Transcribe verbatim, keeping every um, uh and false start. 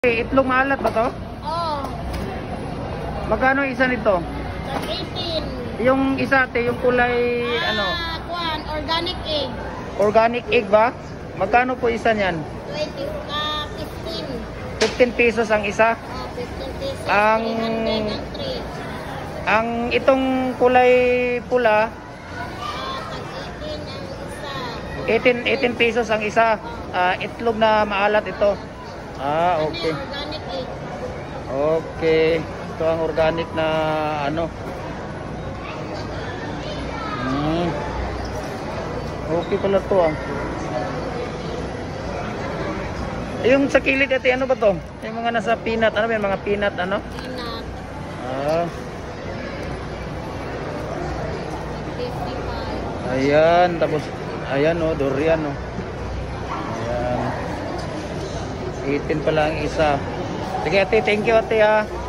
Eh, itlog maalat ba to? Oo. Magkano isa nito? Tag eighteen. Yung isa ate, yung kulay Ah, ano? kuan, organic egg. Organic egg ba? Magkano po isa niyan? twenty, ah, fifteen. fifteen pesos ang isa. Oh, fifteen pesos. Ang- three hundred and three. Ang itong kulay pula, Ah, tag eighteen ang isa. eighteen, eighteen pesos ang isa. Ah, itlog na maalat ito. Ah, okay. Ano, organic egg. Okay. Ito ang organic na ano. Hmm. Okay pala to ah. Yung sa kilid ate, ano ba to? Yung mga nasa peanut, ano ba yung mga peanut ano? Peanut. Ah, fifty-five. ayan, tapos ayan oh, durian oh. Ayan. eighteen pala ang isa. Sige ate, thank you ate ah.